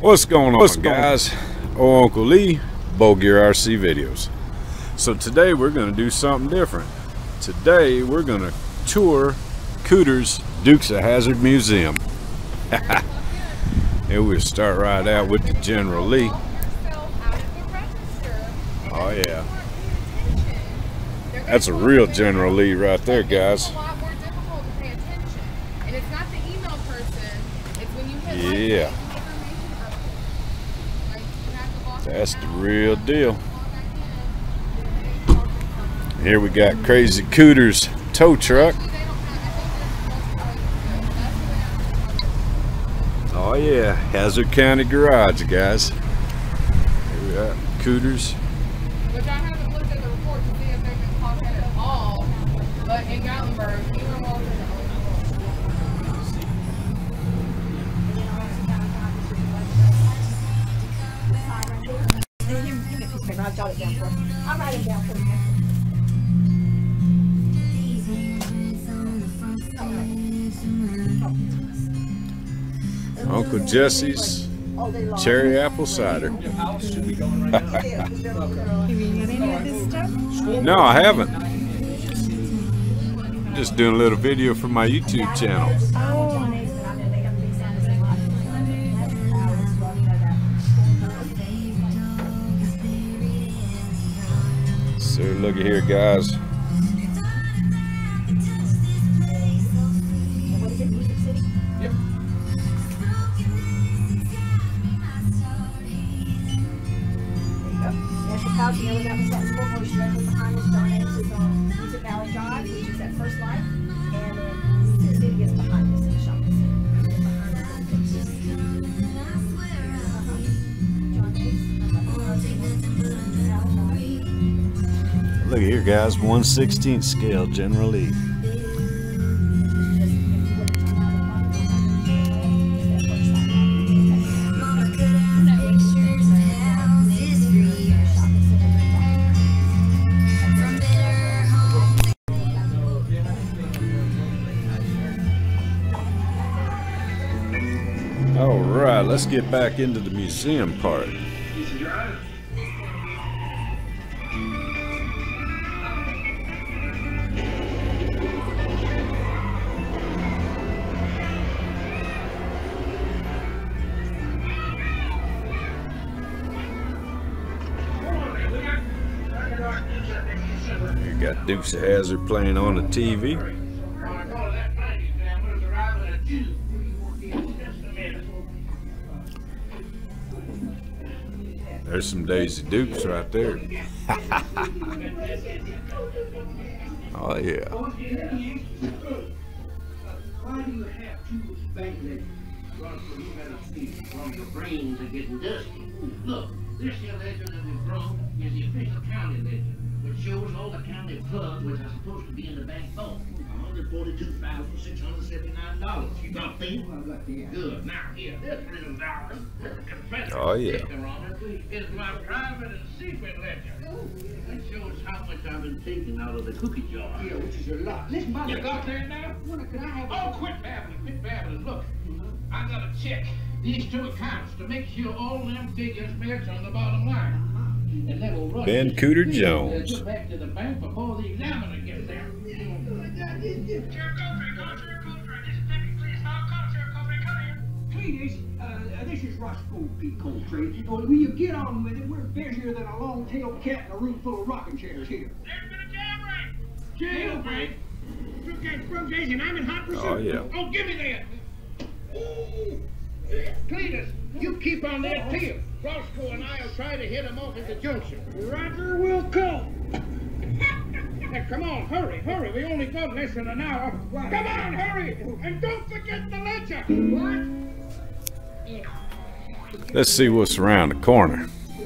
What's going on, guys? Oh, Uncle Lee, Bow Gear RC videos. So today we're going to do something different. Today we're going to tour Cooters Dukes of Hazzard Museum. And we'll start right out with the General Lee. Oh yeah, that's a real General Lee right there, guys. Yeah, that's the real deal. Here we got Crazy Cooters tow truck. Oh yeah, Hazzard County Garage, guys. Here we got Cooters. Which I haven't looked at the report to see if they've been caught that at all, but in Gatlinburg, you were walking I'll jot it down for you. I'll write it down for you. Uncle Jesse's cherry apple cider. No, I haven't. I'm just doing a little video for my YouTube channel. So look at here, guys. You know, that was that school motion directly behind us. Donates is on Music Valley Drive, which is at First Life, and then the city is behind us in the shopping center. Look at here, guys. 1/16 scale General Lee. All right, let's get back into the museum part. You got Dukes of Hazzard playing on the TV. There's some Daisy Dukes right there. Oh yeah. Why do you have two bank legs? From your brains are getting dusty. Look, this here ledger that we've drawn is the official county ledger, which shows all the county funds which are supposed to be in the bank vault. $142,679. You got me? Good. Now here, this little dollar, oh yeah. Is my private and secret ledger. It shows how much I've been taking out of the cookie jar. Yeah, which is a lot. Listen, you got that now? Could I have quit babbling. Look, I gotta check these two accounts to make sure all them figures match on the bottom line. And then we'll run Ben Cooter Jones. Back to the bank before the examiner gets there. Please, this is Roscoe P. Coltrane. Will you get on with it? We're busier than a long-tailed cat in a room full of rocking chairs here. There's been a jailbreak! Jailbreak? And I'm in hot pursuit. Oh, yeah. Oh, give me that! Ooh. Cletus, you keep on that tail. Roscoe and I will try to hit him off at the junction. Roger will come. Now, come on, hurry. We only got less than an hour. Come on, hurry! And don't forget the ledger. What? Let's see what's around the corner.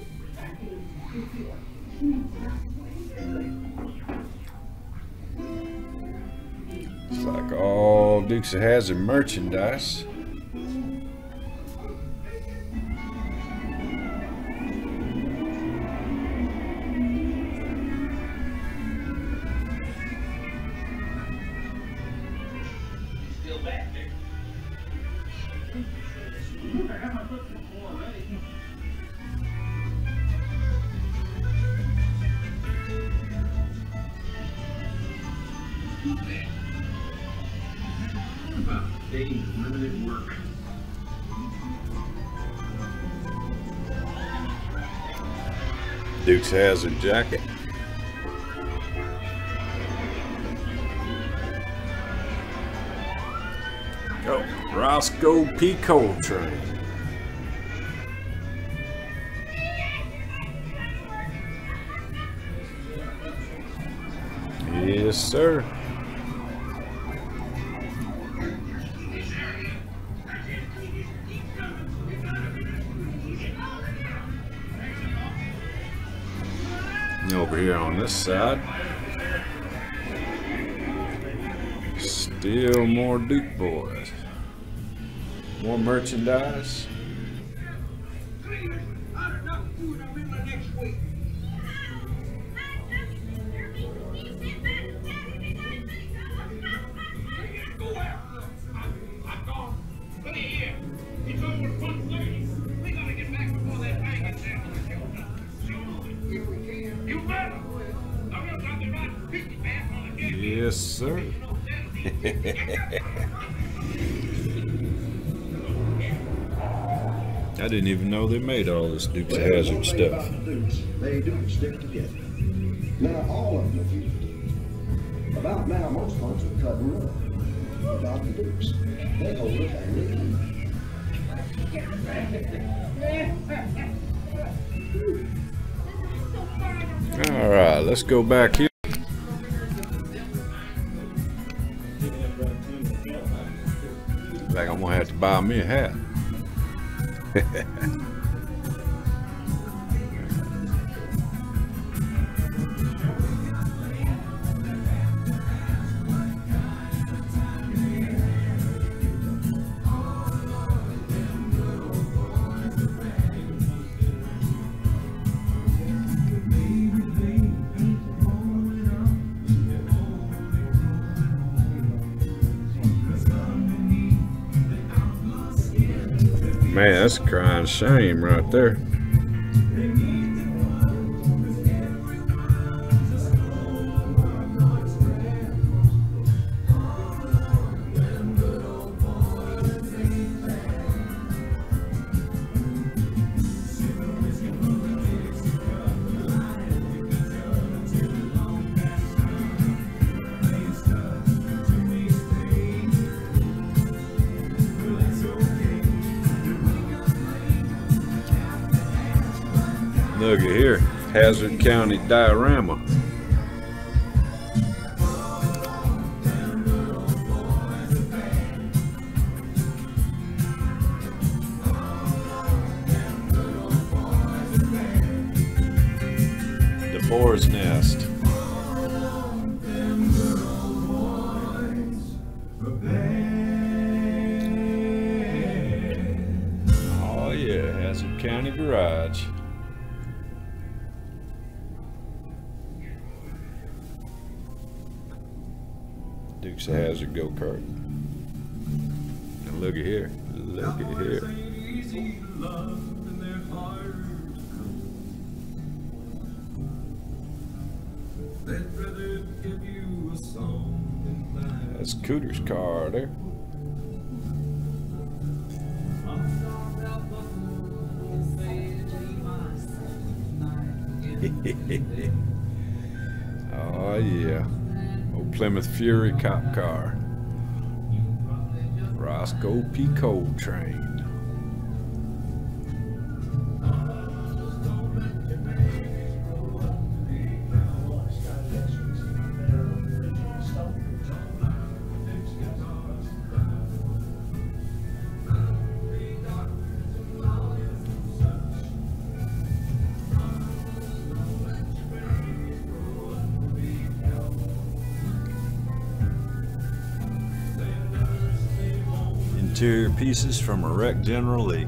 It's like all Dukes of Hazzard merchandise. About days of limited work. Duke's Hazzard jacket. Go, Roscoe P. Coltrane. Yes, sir. Over here on this side, still more Duke boys, more merchandise. Yes, sir. I didn't even know they made all this Dukes of Hazzard stuff. They do stick together. Now all of them are fused. About now, most folks are cutting up. About the Dukes, they hold a family. All right, let's go back here. Like I'm gonna have to buy me a hat. Man, that's a crying shame right there. Look at here, Hazzard County diorama. The boar's nest. Oh yeah, Hazzard County Garage. Dukes of Hazzard go-kart. And look at here. Look at here. That's Cooters' car there. Oh yeah. Plymouth Fury cop car. Roscoe P. Coltrane. Interior pieces from a wrecked General Lee.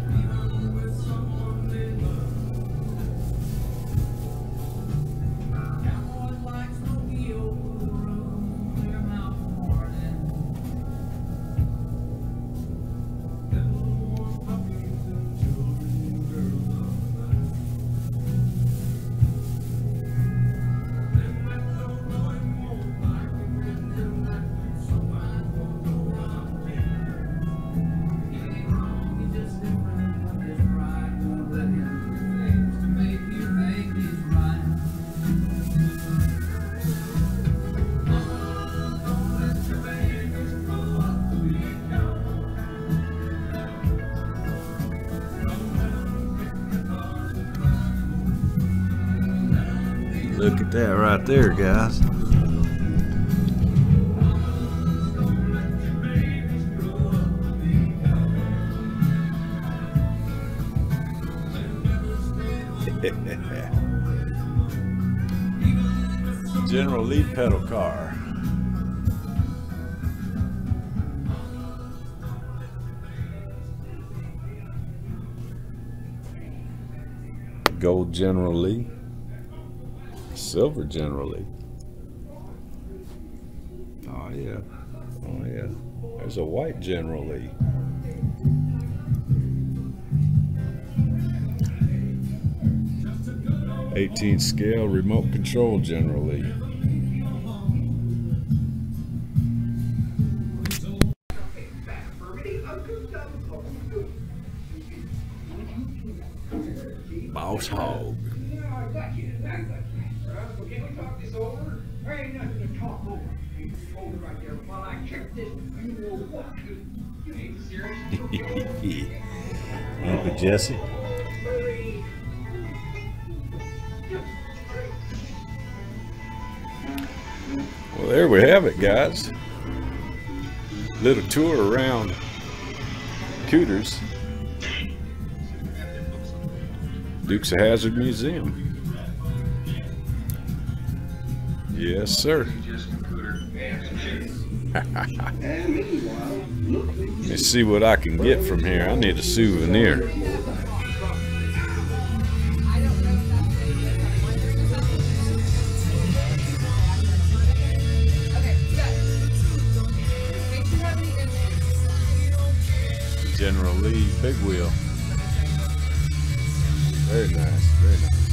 Look at that right there, guys. General Lee pedal car. Gold General Lee. Silver General Lee. Oh yeah. Oh yeah. There's a white General Lee. '18 scale remote control General Lee. Boss hog. Can we talk this over? There ain't nothing to talk over. You hold it right there while I check this. You know what? You ain't serious. Uncle Jesse. Well, there we have it, guys. Little tour around Cooters, Dukes of Hazzard Museum. Yes, sir. Let's see what I can get from here. I need a souvenir. General Lee big wheel. Very nice, very nice.